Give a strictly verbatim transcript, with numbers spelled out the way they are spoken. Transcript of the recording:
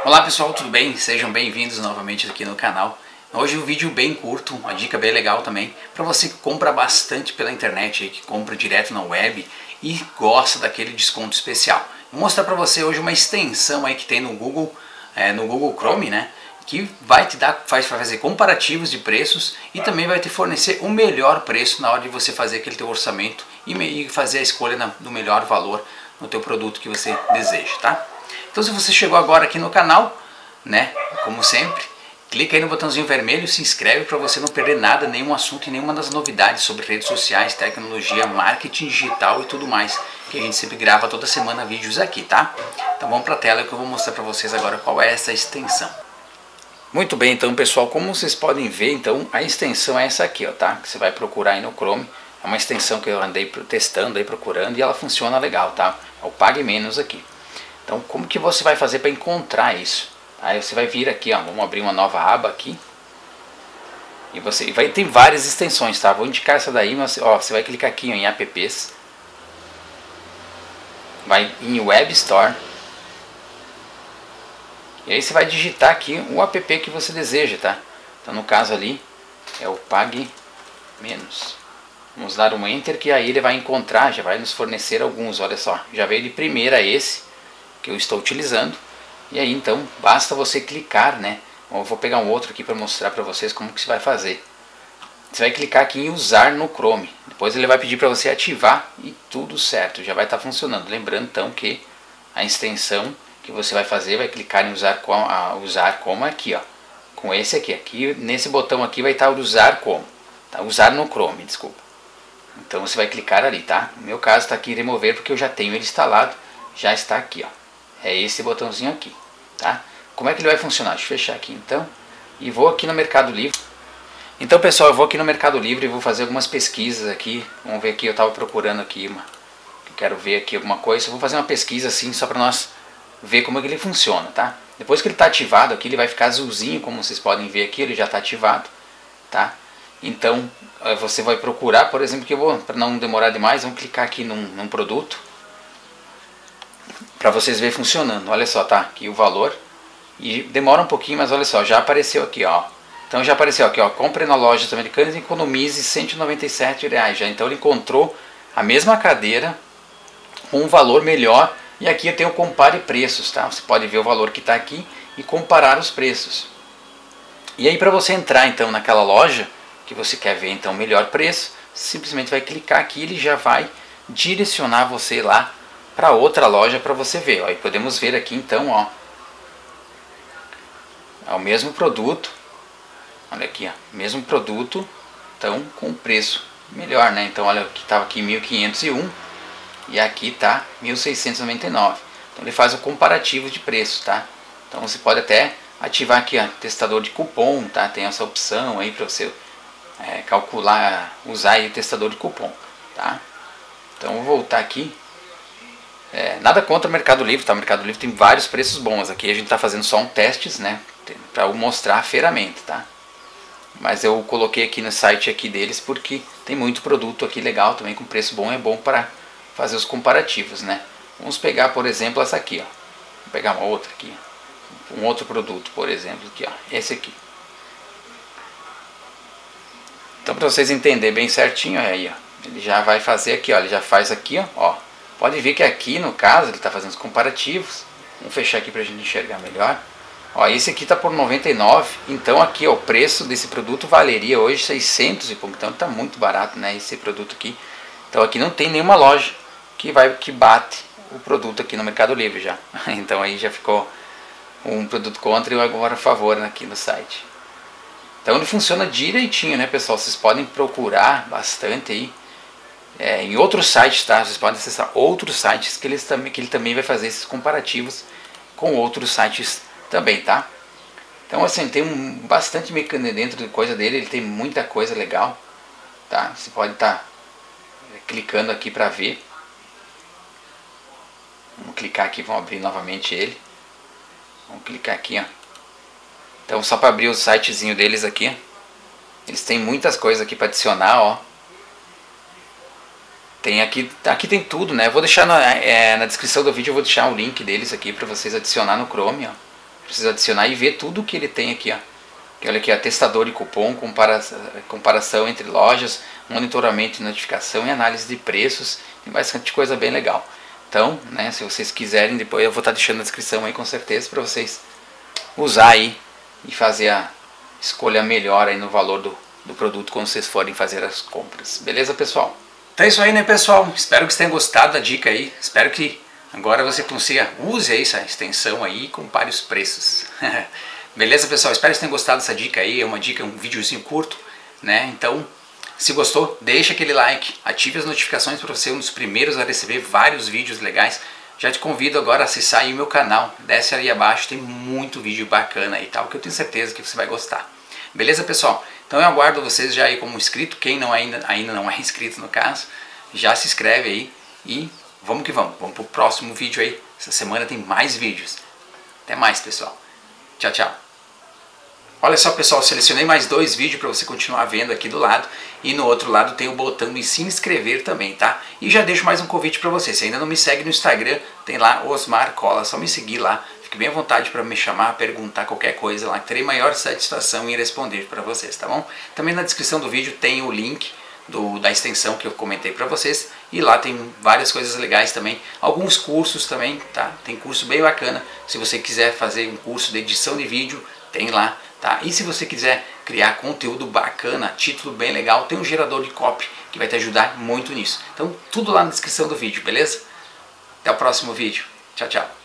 Olá pessoal, tudo bem? Sejam bem-vindos novamente aqui no canal. Hoje um vídeo bem curto, uma dica bem legal também, para você que compra bastante pela internet, que compra direto na web e gosta daquele desconto especial. Vou mostrar para você hoje uma extensão aí que tem no Google, é, no Google Chrome, né? Que vai te dar, faz para fazer comparativos de preços e também vai te fornecer o melhor preço na hora de você fazer aquele teu orçamento e, e fazer a escolha na, do melhor valor no teu produto que você deseja, tá? Então se você chegou agora aqui no canal, né, como sempre, clica aí no botãozinho vermelho, se inscreve para você não perder nada, nenhum assunto e nenhuma das novidades sobre redes sociais, tecnologia, marketing digital e tudo mais, que a gente sempre grava toda semana vídeos aqui, tá? Então vamos para a tela que eu vou mostrar para vocês agora qual é essa extensão. Muito bem, então pessoal, como vocês podem ver, então a extensão é essa aqui, ó, tá? Que você vai procurar aí no Chrome. É uma extensão que eu andei testando aí, procurando, e ela funciona legal, tá? É o Pague Menos aqui. Então como que você vai fazer para encontrar isso? Aí você vai vir aqui, ó, vamos abrir uma nova aba aqui. E você vai ter várias extensões, tá? Vou indicar essa daí, mas ó, você vai clicar aqui ó, em apps. Vai em Web Store. E aí você vai digitar aqui o app que você deseja, tá? Então no caso ali é o Pague Menos. Vamos dar um Enter que aí ele vai encontrar, já vai nos fornecer alguns, olha só. Já veio de primeira esse que eu estou utilizando. E aí então basta você clicar, né? Eu vou pegar um outro aqui para mostrar para vocês como que você vai fazer. Você vai clicar aqui em usar no Chrome. Depois ele vai pedir para você ativar e tudo certo, já vai estar funcionando. Lembrando então que a extensão que você vai fazer, vai clicar em usar como, a usar como aqui, ó. Com esse aqui, aqui nesse botão aqui vai estar o usar como, tá? Usar no Chrome, desculpa. Então você vai clicar ali, tá? No meu caso está aqui remover porque eu já tenho ele instalado, já está aqui, ó. É esse botãozinho aqui, tá? Como é que ele vai funcionar? Deixa eu fechar aqui então. E vou aqui no Mercado Livre. Então pessoal, eu vou aqui no Mercado Livre e vou fazer algumas pesquisas aqui. Vamos ver aqui, eu estava procurando aqui uma. Eu quero ver aqui alguma coisa. Eu vou fazer uma pesquisa assim só para nós ver como é que ele funciona, tá? Depois que ele está ativado aqui, ele vai ficar azulzinho, como vocês podem ver aqui, ele já está ativado, tá? Então você vai procurar, por exemplo, que eu vou, para não demorar demais, vamos clicar aqui num, num produto para vocês verem funcionando. Olha só, tá? Aqui o valor. E demora um pouquinho, mas olha só, já apareceu aqui, ó. Então já apareceu aqui, ó. Compre na Lojas Americanas e economize cento e noventa e sete reais já. Então ele encontrou a mesma cadeira com um valor melhor. E aqui eu tenho compare preços, tá? Você pode ver o valor que está aqui e comparar os preços. E aí para você entrar então naquela loja que você quer ver então o melhor preço, simplesmente vai clicar aqui e ele já vai direcionar você lá para outra loja para você ver, ó. E podemos ver aqui então, ó, é o mesmo produto, olha aqui, ó, mesmo produto, então com preço melhor, né? Então olha que estava aqui mil quinhentos e um e aqui tá mil seiscentos e noventa e nove. Então ele faz o comparativo de preço, tá? Então você pode até ativar aqui, ó, testador de cupom, tá? Tem essa opção aí para você é, calcular, usar aí o testador de cupom, tá? Então vou voltar aqui. É, nada contra o Mercado Livre, tá? O Mercado Livre tem vários preços bons. Aqui a gente está fazendo só um testes, né? Para mostrar a ferramenta, tá? Mas eu coloquei aqui no site aqui deles porque tem muito produto aqui legal também com preço bom. É bom para fazer os comparativos, né? Vamos pegar, por exemplo, essa aqui, ó. Vou pegar uma outra aqui, um outro produto, por exemplo, aqui, ó. Esse aqui. Então para vocês entenderem bem certinho, aí, ó. Ele já vai fazer aqui, ó. Ele já faz aqui, ó. ó. Pode ver que aqui no caso ele está fazendo os comparativos. Vamos fechar aqui para a gente enxergar melhor. Ó, esse aqui está por noventa e nove. Então aqui ó, o preço desse produto valeria hoje seiscentos e pouco. Então está muito barato, né, esse produto aqui. Então aqui não tem nenhuma loja que vai que bate o produto aqui no Mercado Livre já. Então aí já ficou um produto contra e agora a favor aqui no site. Então ele funciona direitinho, né, pessoal? Vocês podem procurar bastante aí. É, em outros sites, tá? Vocês podem acessar outros sites que, eles também, que ele também vai fazer esses comparativos com outros sites também, tá? Então assim, tem um, bastante mecânica dentro de coisa dele, ele tem muita coisa legal, tá? Você pode estar tá clicando aqui para ver. Vamos clicar aqui, vamos abrir novamente ele. Vamos clicar aqui, ó. Então só para abrir o sitezinho deles aqui, eles têm muitas coisas aqui para adicionar, ó. Tem aqui, aqui tem tudo, né? Eu vou deixar na, é, na descrição do vídeo, eu vou deixar o link deles aqui para vocês adicionar no Chrome, ó. Pra precisa adicionar e ver tudo que ele tem aqui, ó. Que olha aqui, atestador de cupom, compara comparação entre lojas, monitoramento de notificação e análise de preços e bastante coisa bem legal. Então, né, se vocês quiserem, depois eu vou estar deixando na descrição aí com certeza para vocês usar aí e fazer a escolha melhor aí no valor do, do produto quando vocês forem fazer as compras. Beleza, pessoal? Então é isso aí, né, pessoal? Espero que vocês tenham gostado da dica aí. Espero que agora você consiga, use aí essa extensão aí e compare os preços. Beleza, pessoal? Espero que vocês tenham gostado dessa dica aí. É uma dica, um videozinho curto, né? Então, se gostou, deixa aquele like, ative as notificações para você ser um dos primeiros a receber vários vídeos legais. Já te convido agora a acessar aí o meu canal, desce aí abaixo, tem muito vídeo bacana aí, tal, que eu tenho certeza que você vai gostar. Beleza, pessoal? Então eu aguardo vocês já aí como inscrito, quem não ainda, ainda não é inscrito no caso, já se inscreve aí e vamos que vamos, vamos pro próximo vídeo aí. Essa semana tem mais vídeos. Até mais, pessoal. Tchau, tchau. Olha só, pessoal, selecionei mais dois vídeos para você continuar vendo aqui do lado. E no outro lado tem o botão de se inscrever também, tá? E já deixo mais um convite para você. Se ainda não me segue no Instagram, tem lá Osmar Cola. Só me seguir lá. Fique bem à vontade para me chamar, perguntar qualquer coisa lá. Terei maior satisfação em responder para vocês, tá bom? Também na descrição do vídeo tem o link do, da extensão que eu comentei para vocês. E lá tem várias coisas legais também. Alguns cursos também, tá? Tem curso bem bacana. Se você quiser fazer um curso de edição de vídeo, tem lá. Tá? E se você quiser criar conteúdo bacana, título bem legal, tem um gerador de copy que vai te ajudar muito nisso. Então tudo lá na descrição do vídeo, beleza? Até o próximo vídeo. Tchau, tchau.